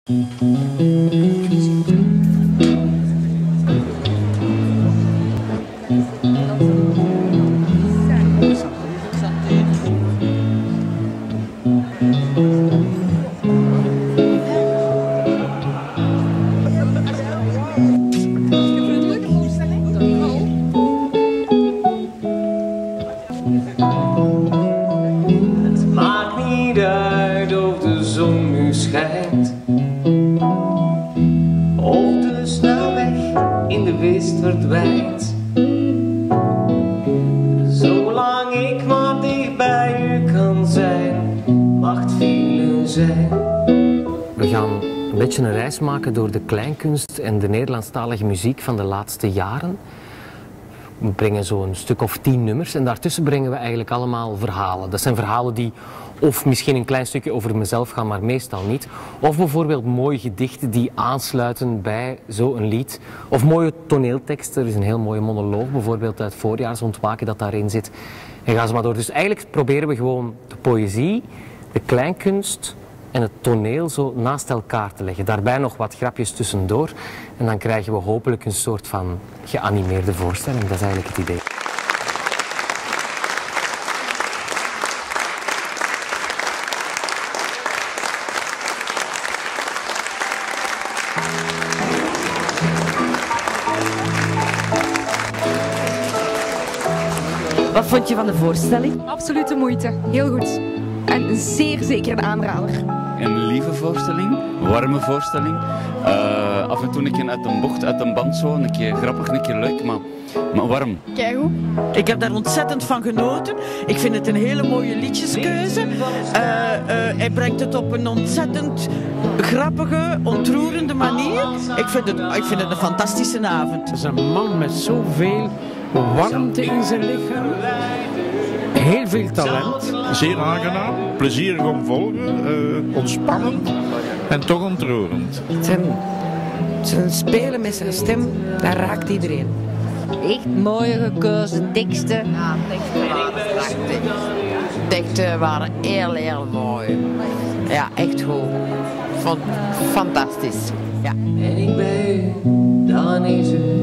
Het maakt niet uit of de zon nu schijnt, of de snelweg in de mist verdwijnt. Zolang ik maar dicht bij u kan zijn, mag het vele zijn. We gaan een beetje een reis maken door de kleinkunst en de Nederlandstalige muziek van de laatste jaren. We brengen zo'n stuk of 10 nummers en daartussen brengen we eigenlijk allemaal verhalen. Dat zijn verhalen die of misschien een klein stukje over mezelf gaan, maar meestal niet. Of bijvoorbeeld mooie gedichten die aansluiten bij zo'n lied. Of mooie toneelteksten. Er is een heel mooie monoloog bijvoorbeeld uit Voorjaarsontwaken dat daarin zit. En ga ze maar door. Dus eigenlijk proberen we gewoon de poëzie, de kleinkunst en het toneel zo naast elkaar te leggen. Daarbij nog wat grapjes tussendoor. En dan krijgen we hopelijk een soort van geanimeerde voorstelling. Dat is eigenlijk het idee. Wat vond je van de voorstelling? Absolute moeite. Heel goed. En zeer zeker een aanrader. Een lieve voorstelling, warme voorstelling. Af en toe een keer uit een bocht, uit een band zo. Een keer grappig, een keer leuk, maar warm. Keigoed. Ik heb daar ontzettend van genoten. Ik vind het een hele mooie liedjeskeuze. Hij brengt het op een ontzettend grappige, ontroerende manier. Ik vind het een fantastische avond. Het is een man met zoveel warmte in zijn lichaam. Heel veel talent. Zeer aangenaam, plezierig om volgen, ontspannend en toch ontroerend. Zijn spelen met zijn stem, dat raakt iedereen. Echt mooie gekozen teksten. Ja, teksten waren heel mooi. Ja, echt goed. Fantastisch. Ja. En ik ben, dan is het